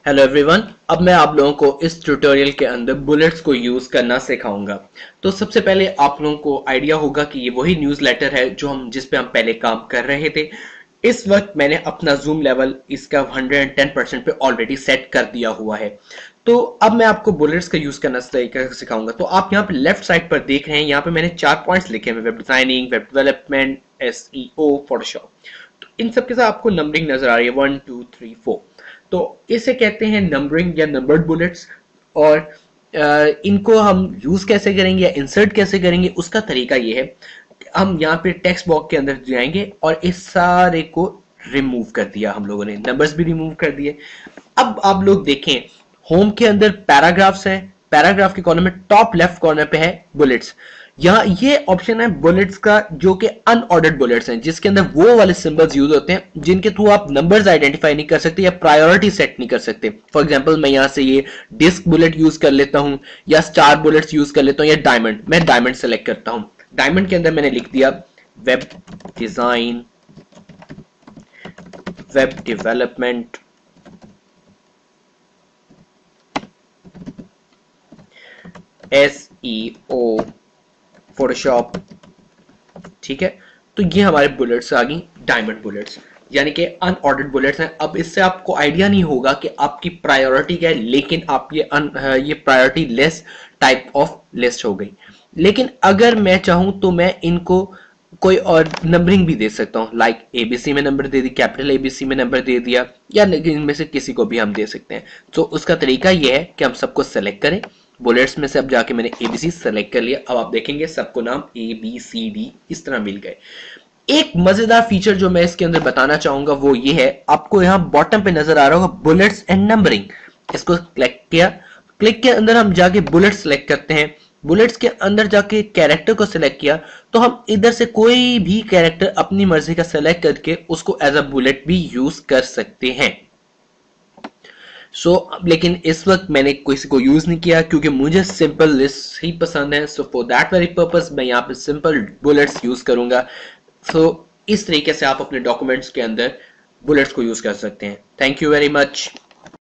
Hello everyone, अब मैं आप लोगों को इस ट्यूटोरियल के अंदर बुलेट्स को यूज करना सिखाऊंगा। तो सबसे पहले आप लोगों को आइडिया होगा कि ये वही न्यूज़लेटर है जो हम जिस पे हम पहले काम कर रहे थे। इस वक्त मैंने अपना जूम लेवल इसका 110% पे ऑलरेडी सेट कर दिया हुआ है। तो अब मैं आपको बुलेट्स का यूज करना तरीका सिखाऊंगा। तो आप यहाँ पे लेफ्ट साइड पर देख रहे हैं, यहाँ पे मैंने 4 पॉइंट्स लिखे हैं: web designing, web development, SEO, Photoshop. तो इन सब के साथ आपको नंबरिंग नजर आ रही है 1 2 3 4। तो इसे कहते हैं नंबरिंग या नंबर्ड बुलेट्स। और इनको हम यूज कैसे करेंगे या इंसर्ट कैसे करेंगे उसका तरीका ये है, हम यहाँ पे टेक्स्ट बॉक्स के अंदर जाएंगे और इस सारे को रिमूव कर दिया हम लोगों ने, नंबर्स भी रिमूव कर दिए। अब आप लोग देखें, होम के अंदर पैराग्राफ्स है, पैराग्राफ के कॉर्नर में टॉप लेफ्ट कॉर्नर पे है बुलेट्स। यहाँ ये ऑप्शन है बुलेट्स का जो कि अनऑर्डर्ड बुलेट्स हैं, जिसके अंदर वो वाले सिंबल्स यूज होते हैं जिनके थ्रू आप नंबर्स आइडेंटिफाई नहीं कर सकते या प्रायोरिटी सेट नहीं कर सकते। फॉर एग्जांपल मैं यहाँ से ये डिस्क बुलेट यूज कर लेता हूँ या स्टार बुलेट्स यूज कर लेता हूँ या डायमंड, मैं डायमंड सेलेक्ट करता हूँ। डायमंड के अंदर मैंने लिख दिया web design, web development, SEO, Photoshop. ठीक है, तो ये हमारे बुलेट्स आ गई, डायमंड बुलेट्स, यानी कि अनऑर्डर्ड बुलेट्स हैं। अब इससे आपको आइडिया नहीं होगा कि आपकी प्रायोरिटी क्या है, लेकिन आप ये priority less type of list हो गई। लेकिन अगर मैं चाहूं तो मैं इनको कोई और नंबरिंग भी दे सकता हूं, लाइक एबीसी में नंबर दे दी, कैपिटल एबीसी में नंबर दे दिया, या इनमें से किसी को भी हम दे सकते हैं। तो उसका तरीका यह है कि हम सबको सेलेक्ट करें। बुलेट्स में से अब जाके मैंने एबीसी सेलेक्ट कर लिया। अब आप देखेंगे सबको नाम ए बी सी डी इस तरह मिल गए। एक मजेदार फीचर जो मैं इसके अंदर बताना चाहूंगा वो ये है, आपको यहां बॉटम पे नजर आ रहा होगा बुलेट्स एंड नंबरिंग। इसको क्लिक किया, क्लिक के अंदर हम जाके बुलेट सेलेक्ट करते हैं। बुलेट्स के अंदर जाके कैरेक्टर को सिलेक्ट किया तो हम इधर से कोई भी कैरेक्टर अपनी मर्जी का सेलेक्ट करके उसको एज अ बुलेट भी यूज कर सकते हैं। लेकिन इस वक्त मैंने किसी को यूज नहीं किया क्योंकि मुझे सिंपल लिस्ट ही पसंद है। So for that very purpose मैं यहाँ पे सिंपल बुलेट्स यूज करूंगा। इस तरीके से आप अपने डॉक्यूमेंट्स के अंदर बुलेट्स को यूज कर सकते हैं। Thank you very much.